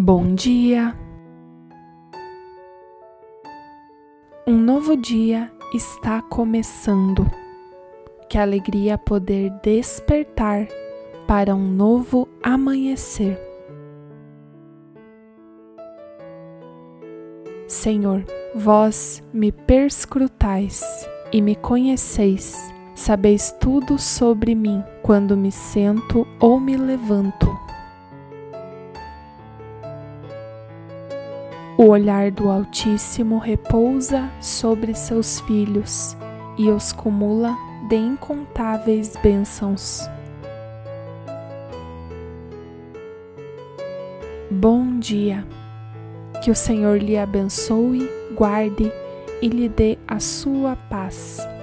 Bom dia! Um novo dia está começando. Que alegria poder despertar para um novo amanhecer. Senhor, vós me perscrutais e me conheceis, sabeis tudo sobre mim quando me sento ou me levanto. O olhar do Altíssimo repousa sobre seus filhos e os cumula de incontáveis bênçãos. Bom dia! Que o Senhor lhe abençoe, guarde e lhe dê a sua paz.